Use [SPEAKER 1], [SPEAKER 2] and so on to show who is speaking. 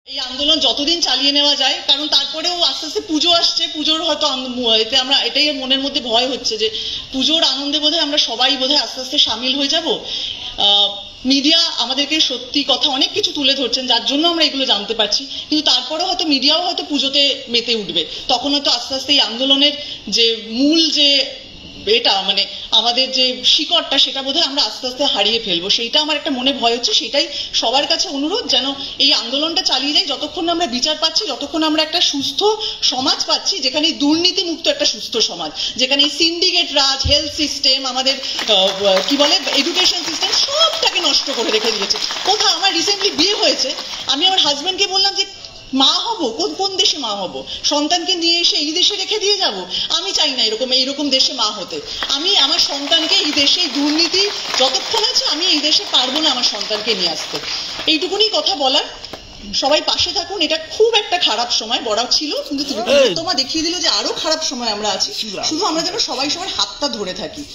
[SPEAKER 1] এই আন্দোলন যতদিন চালিয়ে নেওয়া যায়, কারণ তারপরেও আস্তে আস্তে পুজো আসছে, পুজোর হয়তো এতে আমরা এটাই মনের মধ্যে ভয় হচ্ছে যে পুজোর আনন্দে বোধহয় আমরা সবাই বোধহয় আস্তে আস্তে সামিল হয়ে যাব। মিডিয়া আমাদেরকে সত্যি কথা অনেক কিছু তুলে ধরছেন, যার জন্য আমরা এগুলো জানতে পারছি, কিন্তু তারপরে হয়তো মিডিয়াও হয়তো পুজোতে মেতে উঠবে, তখন হয়তো আস্তে আস্তে এই আন্দোলনের যে মূল যে এটা মানে আমাদের যে শিকড়টা সেটা বোধহয় আমরা আস্তে আস্তে হারিয়ে ফেলবো। সেইটা আমার একটা মনে ভয় হচ্ছে। সেটাই সবার কাছে অনুরোধ, যেন এই আন্দোলনটা চালিয়ে যাই যতক্ষণ আমরা বিচার পাচ্ছি, যতক্ষণ আমরা একটা সুস্থ সমাজ পাচ্ছি, যেখানে দুর্নীতি মুক্ত একটা সুস্থ সমাজ, যেখানে সিন্ডিকেট রাজ, হেলথ সিস্টেম, আমাদের কি বলে এডুকেশন সিস্টেম সবটাকে নষ্ট করে রেখে দিয়েছে। কোথাও আমার রিসেন্টলি বিয়ে হয়েছে, আমি আমার হাজব্যান্ডকে বললাম যে মা হব, কোন দেশে মা হব, সন্তানকে নিয়ে এসে এই দেশে রেখে দিয়ে যাব? আমি চাই না এইরকম দেশে মা হতে। আমি আমার সন্তানকে এই দেশে দুর্নীতি যতক্ষণ আছে আমি এই দেশে পারবো না আমার সন্তানকে নিয়ে আসতে। এইটুকুনি কথা বলার। সবাই পাশে থাকুন। এটা খুব একটা খারাপ সময় বড় ছিল, কিন্তু তোমার দেখিয়ে দিল যে আরো খারাপ সময় আমরা আছি। শুধু আমরা যেন সবাই সবার হাতটা ধরে থাকি।